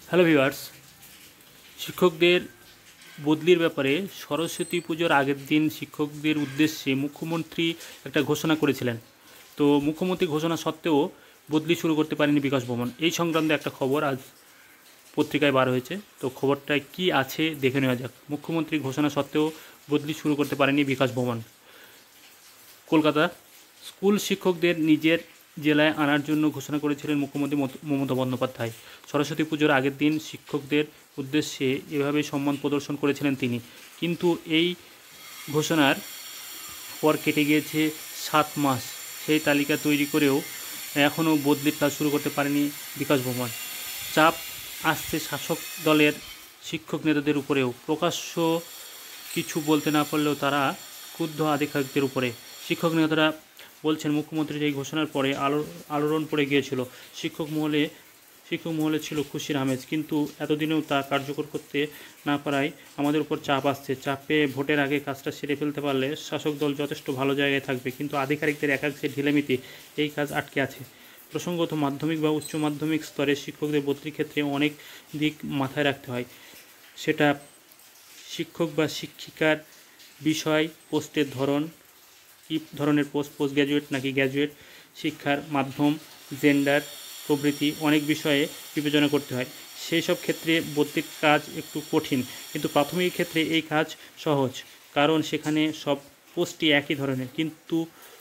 Hello viewers, শিক্ষকদের বদলির ব্যাপারে সরস্বতী পুজোর আগের দিন শিক্ষকদের উদ্দেশ্যে মুখ্যমন্ত্রী একটা ঘোষণা করেছিলেন। তো মুখ্যমন্ত্রী ঘোষণা সত্ত্বেও বদলি শুরু করতে পারেনি বিকাশ ভবন। এই সংক্রান্ত একটা খবর আজ পত্রিকায় বার হয়েছে। তো খবরটায় কি আছে দেখে নেওয়া যাক। মুখ্যমন্ত্রী ঘোষণা সত্ত্বেও বদলি শুরু করতে পারেনি বিকাশ ভবন। কলকাতা, স্কুল শিক্ষকদের নিজের জেলায় আনার জন্য ঘোষণা করেছিলেন মুখ্যমন্ত্রী মমতা বন্দ্যোপাধ্যায়। সরস্বতী পুজোর আগের দিন শিক্ষকদের উদ্দেশ্যে এভাবে সম্মান প্রদর্শন করেছিলেন তিনি। কিন্তু এই ঘোষণার পর কেটে গিয়েছে 7 মাস। সেই তালিকা তৈরি করেও এখনও বদলির কাজ শুরু করতে পারেনি বিকাশ ভবন। চাপ আসছে শাসক দলের শিক্ষক নেতাদের উপরেও। প্রকাশ্য কিছু বলতে না পারলেও তারা ক্ষুব্ধ আধিকারিকদের উপরে। শিক্ষক নেতারা বলছেন, মুখ্যমন্ত্রীর এই ঘোষণার পরে আলোড়ন পড়ে গিয়েছিল। শিক্ষক মহলে ছিল খুশির আমেজ, কিন্তু এতদিনেও তা কার্যকর করতে না পারায় আমাদের উপর চাপ আসছে। চাপে ভোটের আগে কাজটা সেরে ফেলতে পারলে শাসক দল যথেষ্ট ভালো জায়গায় থাকবে, কিন্তু আধিকারিকদের একাংশের ঢিলেমিতে এই কাজ আটকে আছে। প্রসঙ্গত, মাধ্যমিক বা উচ্চ মাধ্যমিক স্তরের শিক্ষকদের বদলির ক্ষেত্রে অনেক দিক মাথায় রাখতে হয়। সেটা শিক্ষক বা শিক্ষিকার বিষয়, পোস্টের ধরন, কী ধরনের পোস্ট গ্র্যাজুয়েট নাকি গ্র্যাজুয়েট, শিক্ষার মাধ্যম, জেন্ডার প্রভৃতি অনেক বিষয়ে বিবেচনা করতে হয়। সেই সব ক্ষেত্রে বদলির কাজ একটু কঠিন, কিন্তু প্রাথমিক ক্ষেত্রে এই কাজ সহজ, কারণ সেখানে সব পোস্টই একই ধরনের। কিন্তু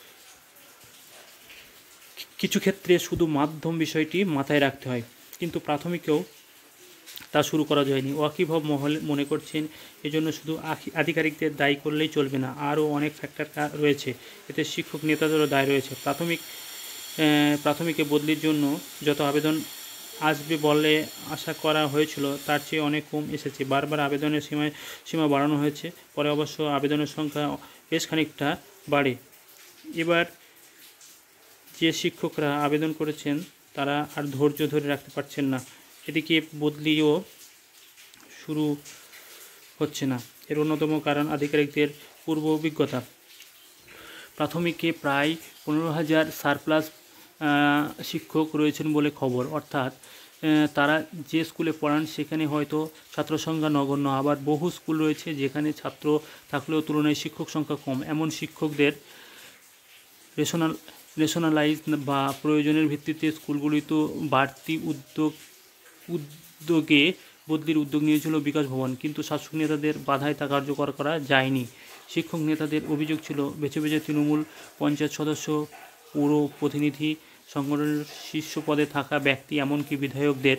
কিছু ক্ষেত্রে শুধু মাধ্যম বিষয়টি মাথায় রাখতে হয়, কিন্তু প্রাথমিকেও তা শুরু করা যায়নি। ওয়াকিবহাব মহল মনে করছেন, এজন্য শুধু আধিকারিকদের দায়ী করলেই চলবে না, আরও অনেক ফ্যাক্টর রয়েছে। এতে শিক্ষক নেতাদেরও দায় রয়েছে। প্রাথমিকে বদলির জন্য যত আবেদন আসবে বলে আশা করা হয়েছিল, তার চেয়ে অনেক কম এসেছে। বারবার আবেদনের সীমা বাড়ানো হয়েছে, পরে অবশ্য আবেদনের সংখ্যা বেশ খানিকটা বাড়ে। এবার যে শিক্ষকরা আবেদন করেছেন তারা আর ধৈর্য ধরে রাখতে পারছেন না। এদিকে বদলিও শুরু হচ্ছে না। এর অন্যতম কারণ আধিকারিকদের পূর্ব অভিজ্ঞতা। প্রাথমিকে প্রায় 15,000 সারপ্লাস শিক্ষক রয়েছেন বলে খবর। অর্থাৎ তারা যে স্কুলে পড়ান সেখানে হয়তো ছাত্র সংখ্যা নগণ্য। আবার বহু স্কুল রয়েছে যেখানে ছাত্র থাকলেও তুলনায় শিক্ষক সংখ্যা কম। এমন শিক্ষকদের রেশনালাইজ বা প্রয়োজনের ভিত্তিতে স্কুলগুলিতে বাড়তি উদ্যোগে বদলির উদ্যোগ নিয়েছিল বিকাশ ভবন, কিন্তু শাসক নেতাদের বাধায় তা কার্যকর করা যায়নি। শিক্ষক নেতাদের অভিযোগ ছিল, বেছে বেছে তৃণমূল পঞ্চায়েত সদস্য, পৌর প্রতিনিধি, সংগঠনের শীর্ষ পদে থাকা ব্যক্তি, এমনকি বিধায়কদের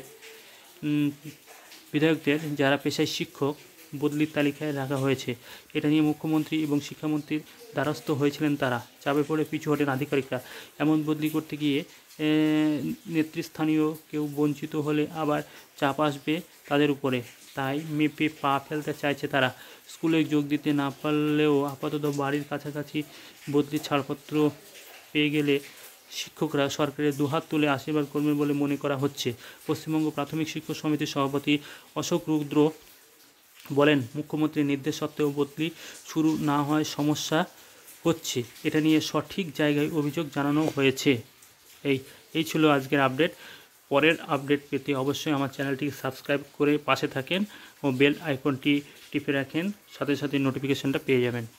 যারা পেশায় শিক্ষক, বদলির তালিকায় রাখা হয়েছে। এটা নিয়ে মুখ্যমন্ত্রী এবং শিক্ষামন্ত্রীর দ্বারস্থ হয়েছিলেন তারা। চাপে পড়ে পিছু হটেন আধিকারিকরা। এমন বদলি করতে গিয়ে নেতৃস্থানীয় কেউ বঞ্চিত হলে আবার চাপ আসবে তাদের উপরে। তাই মেপে পা ফেলতে চাইছে তারা। স্কুলে যোগ দিতে না পারলেও আপাতত বাড়ির কাছাকাছি বদলির ছাড়পত্র পেয়ে গেলে শিক্ষকরা সরকারের দুহাত তুলে আশীর্বাদ করবেন বলে মনে করা হচ্ছে। পশ্চিমবঙ্গ প্রাথমিক শিক্ষক সমিতির সভাপতি অশোক রুদ্র বলেন, মুখ্যমন্ত্রীর নির্দেশ সত্ত্বেও বদলি শুরু না হয় সমস্যা হচ্ছে। এটা নিয়ে সঠিক জায়গায় অভিযোগ জানানো হয়েছে। এই ছিল আজকের আপডেট। পরের আপডেট পেতে অবশ্যই আমার চ্যানেলটিকে সাবস্ক্রাইব করে পাশে থাকেন ও বেল আইকনটি টিপে রাখেন, সাথে সাথে নোটিফিকেশানটা পেয়ে যাবেন।